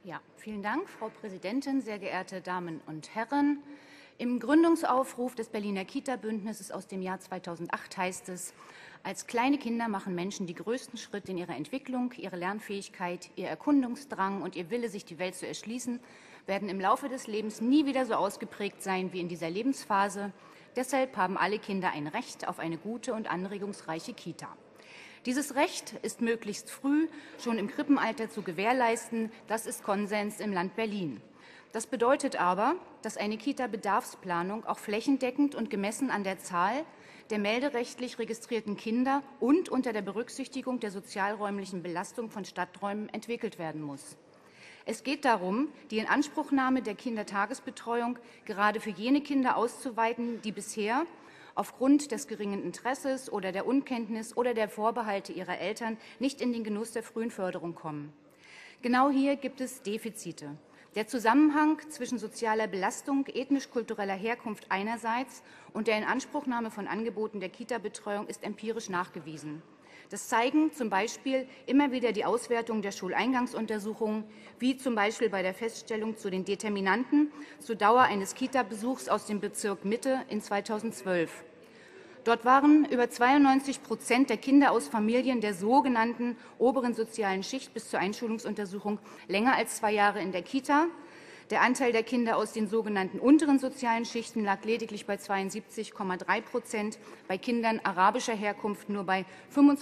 Ja, vielen Dank, Frau Präsidentin, sehr geehrte Damen und Herren. Im Gründungsaufruf des Berliner Kita-Bündnisses aus dem Jahr 2008 heißt es: Als kleine Kinder machen Menschen die größten Schritte in ihrer Entwicklung. Ihre Lernfähigkeit, ihr Erkundungsdrang und ihr Wille, sich die Welt zu erschließen, werden im Laufe des Lebens nie wieder so ausgeprägt sein wie in dieser Lebensphase. Deshalb haben alle Kinder ein Recht auf eine gute und anregungsreiche Kita. Dieses Recht ist möglichst früh, schon im Krippenalter, zu gewährleisten. Das ist Konsens im Land Berlin. Das bedeutet aber, dass eine Kita-Bedarfsplanung auch flächendeckend und gemessen an der Zahl der melderechtlich registrierten Kinder und unter der Berücksichtigung der sozialräumlichen Belastung von Stadträumen entwickelt werden muss. Es geht darum, die Inanspruchnahme der Kindertagesbetreuung gerade für jene Kinder auszuweiten, die bisher aufgrund des geringen Interesses oder der Unkenntnis oder der Vorbehalte ihrer Eltern nicht in den Genuss der frühen Förderung kommen. Genau hier gibt es Defizite. Der Zusammenhang zwischen sozialer Belastung, ethnisch-kultureller Herkunft einerseits und der Inanspruchnahme von Angeboten der Kita-Betreuung ist empirisch nachgewiesen. Das zeigen zum Beispiel immer wieder die Auswertungen der Schuleingangsuntersuchungen, wie zum Beispiel bei der Feststellung zu den Determinanten zur Dauer eines Kita-Besuchs aus dem Bezirk Mitte in 2012. Dort waren über 92% der Kinder aus Familien der sogenannten oberen sozialen Schicht bis zur Einschulungsuntersuchung länger als 2 Jahre in der Kita. Der Anteil der Kinder aus den sogenannten unteren sozialen Schichten lag lediglich bei 72,3%, bei Kindern arabischer Herkunft nur bei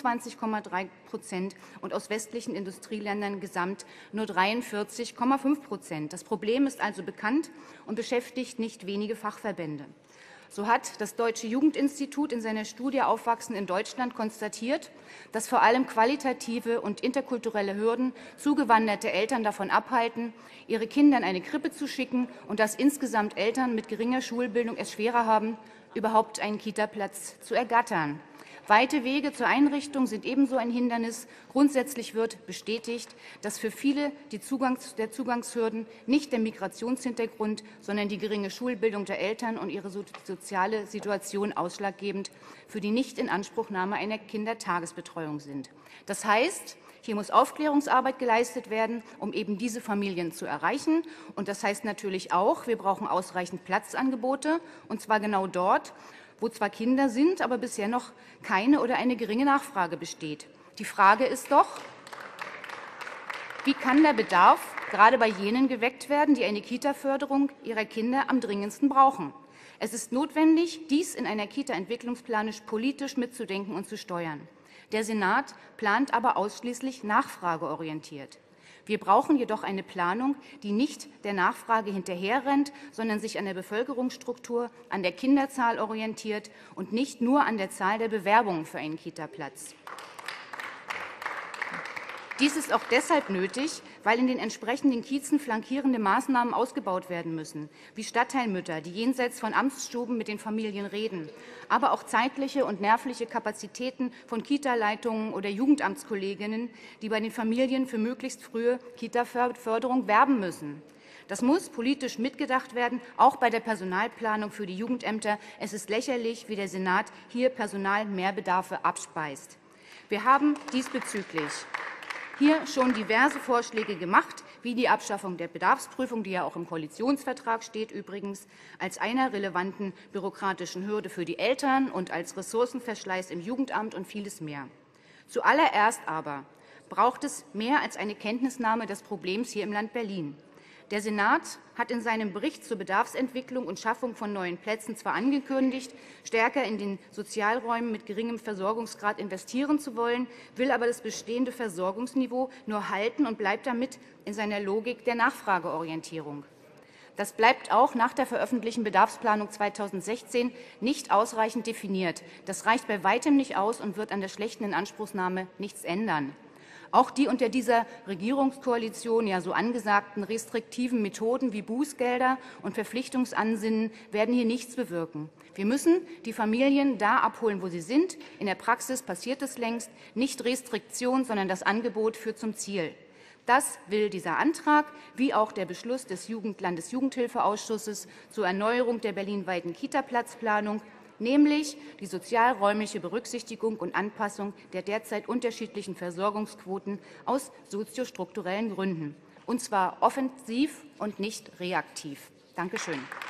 25,3% und aus westlichen Industrieländern gesamt nur 43,5%. Das Problem ist also bekannt und beschäftigt nicht wenige Fachverbände. So hat das Deutsche Jugendinstitut in seiner Studie Aufwachsen in Deutschland konstatiert, dass vor allem qualitative und interkulturelle Hürden zugewanderte Eltern davon abhalten, ihre Kinder in eine Krippe zu schicken und dass insgesamt Eltern mit geringer Schulbildung es schwerer haben, überhaupt einen Kita-Platz zu ergattern. Weite Wege zur Einrichtung sind ebenso ein Hindernis. Grundsätzlich wird bestätigt, dass für viele der Zugangshürden nicht der Migrationshintergrund, sondern die geringe Schulbildung der Eltern und ihre soziale Situation ausschlaggebend für die Nichtinanspruchnahme einer Kindertagesbetreuung sind. Das heißt, hier muss Aufklärungsarbeit geleistet werden, um eben diese Familien zu erreichen. Und das heißt natürlich auch, wir brauchen ausreichend Platzangebote, und zwar genau dort, wo zwar Kinder sind, aber bisher noch keine oder eine geringe Nachfrage besteht. Die Frage ist doch, wie kann der Bedarf gerade bei jenen geweckt werden, die eine Kita-Förderung ihrer Kinder am dringendsten brauchen? Es ist notwendig, dies in einer Kita-Entwicklungsplanung politisch mitzudenken und zu steuern. Der Senat plant aber ausschließlich nachfrageorientiert. Wir brauchen jedoch eine Planung, die nicht der Nachfrage hinterherrennt, sondern sich an der Bevölkerungsstruktur, an der Kinderzahl orientiert und nicht nur an der Zahl der Bewerbungen für einen Kita-Platz. Dies ist auch deshalb nötig, weil in den entsprechenden Kiezen flankierende Maßnahmen ausgebaut werden müssen, wie Stadtteilmütter, die jenseits von Amtsstuben mit den Familien reden, aber auch zeitliche und nervliche Kapazitäten von Kita-Leitungen oder Jugendamtskolleginnen, die bei den Familien für möglichst frühe Kita-Förderung werben müssen. Das muss politisch mitgedacht werden, auch bei der Personalplanung für die Jugendämter. Es ist lächerlich, wie der Senat hier Personalmehrbedarfe abspeist. Wir haben diesbezüglich hier schon diverse Vorschläge gemacht, wie die Abschaffung der Bedarfsprüfung, die ja auch im Koalitionsvertrag steht übrigens, als einer relevanten bürokratischen Hürde für die Eltern und als Ressourcenverschleiß im Jugendamt und vieles mehr. Zuallererst aber braucht es mehr als eine Kenntnisnahme des Problems hier im Land Berlin. Der Senat hat in seinem Bericht zur Bedarfsentwicklung und Schaffung von neuen Plätzen zwar angekündigt, stärker in den Sozialräumen mit geringem Versorgungsgrad investieren zu wollen, will aber das bestehende Versorgungsniveau nur halten und bleibt damit in seiner Logik der Nachfrageorientierung. Das bleibt auch nach der veröffentlichten Bedarfsplanung 2016 nicht ausreichend definiert. Das reicht bei weitem nicht aus und wird an der schlechten Inanspruchnahme nichts ändern. Auch die unter dieser Regierungskoalition ja so angesagten restriktiven Methoden wie Bußgelder und Verpflichtungsansinnen werden hier nichts bewirken. Wir müssen die Familien da abholen, wo sie sind. In der Praxis passiert es längst. Nicht Restriktion, sondern das Angebot führt zum Ziel. Das will dieser Antrag, wie auch der Beschluss des Landesjugendhilfeausschusses zur Erneuerung der berlinweiten Kita-Platzplanung, nämlich die sozialräumliche Berücksichtigung und Anpassung der derzeit unterschiedlichen Versorgungsquoten aus soziostrukturellen Gründen. und zwar offensiv und nicht reaktiv. Dankeschön.